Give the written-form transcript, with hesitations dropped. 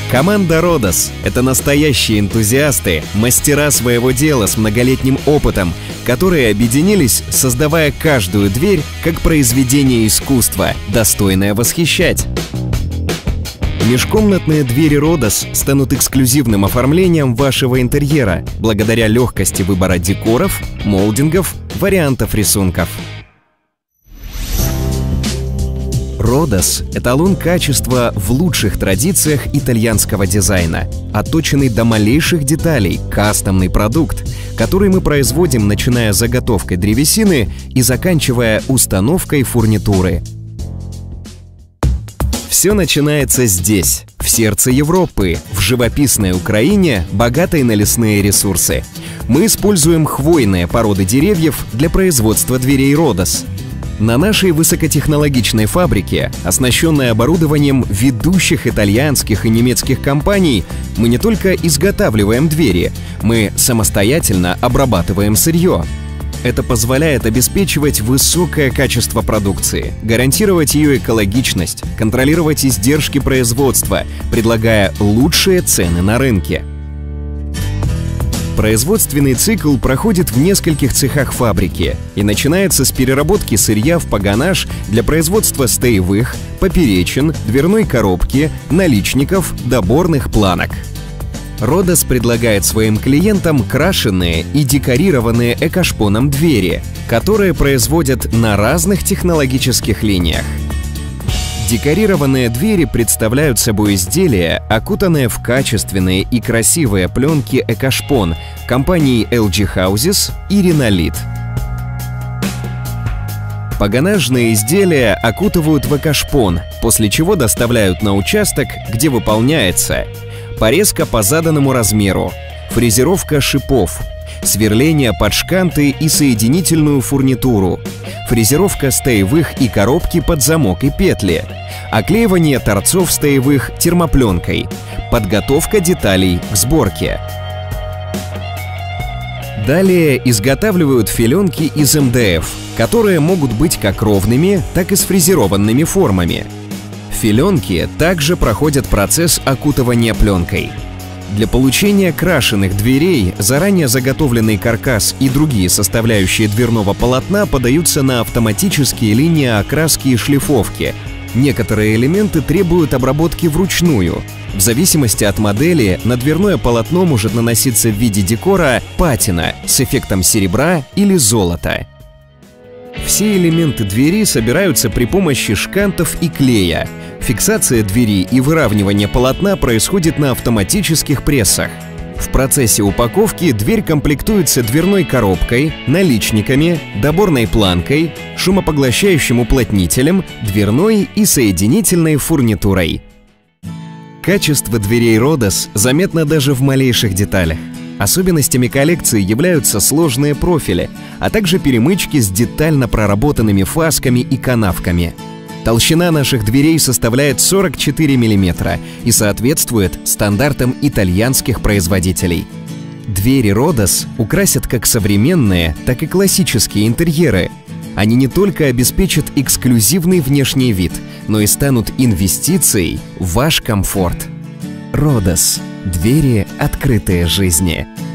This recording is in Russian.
Команда Родос – это настоящие энтузиасты, мастера своего дела с многолетним опытом, которые объединились, создавая каждую дверь как произведение искусства, достойное восхищать. Межкомнатные двери Родос станут эксклюзивным оформлением вашего интерьера благодаря легкости выбора декоров, молдингов, вариантов рисунков. Родос – эталон качества в лучших традициях итальянского дизайна, отточенный до малейших деталей, кастомный продукт, который мы производим, начиная с заготовкой древесины и заканчивая установкой фурнитуры. Все начинается здесь, в сердце Европы, в живописной Украине, богатой на лесные ресурсы. Мы используем хвойные породы деревьев для производства дверей Родос. На нашей высокотехнологичной фабрике, оснащенной оборудованием ведущих итальянских и немецких компаний, мы не только изготавливаем двери, мы самостоятельно обрабатываем сырье. Это позволяет обеспечивать высокое качество продукции, гарантировать ее экологичность, контролировать издержки производства, предлагая лучшие цены на рынке. Производственный цикл проходит в нескольких цехах фабрики и начинается с переработки сырья в погонаж для производства стеевых, поперечин, дверной коробки, наличников, доборных планок. Родос предлагает своим клиентам крашеные и декорированные экошпоном двери, которые производят на разных технологических линиях. Декорированные двери представляют собой изделия, окутанные в качественные и красивые пленки экошпон компаний LG Houses и Renolit. Погонажные изделия окутывают в экошпон, после чего доставляют на участок, где выполняется порезка по заданному размеру, фрезеровка шипов, сверление под шканты и соединительную фурнитуру, фрезеровка стеевых и коробки под замок и петли, оклеивание торцов стеевых термопленкой, подготовка деталей к сборке. Далее изготавливают филенки из МДФ, которые могут быть как ровными, так и с фрезерованными формами. Филенки также проходят процесс окутывания пленкой. Для получения крашеных дверей заранее заготовленный каркас и другие составляющие дверного полотна подаются на автоматические линии окраски и шлифовки. Некоторые элементы требуют обработки вручную. В зависимости от модели на дверное полотно может наноситься в виде декора патина с эффектом серебра или золота. Все элементы двери собираются при помощи шкантов и клея. Фиксация двери и выравнивание полотна происходит на автоматических прессах. В процессе упаковки дверь комплектуется дверной коробкой, наличниками, доборной планкой, шумопоглощающим уплотнителем, дверной и соединительной фурнитурой. Качество дверей Родос заметно даже в малейших деталях. Особенностями коллекции являются сложные профили, а также перемычки с детально проработанными фасками и канавками. Толщина наших дверей составляет 44 мм и соответствует стандартам итальянских производителей. Двери Родос украсят как современные, так и классические интерьеры. Они не только обеспечат эксклюзивный внешний вид, но и станут инвестицией в ваш комфорт. Родос. Двери, открытые жизни.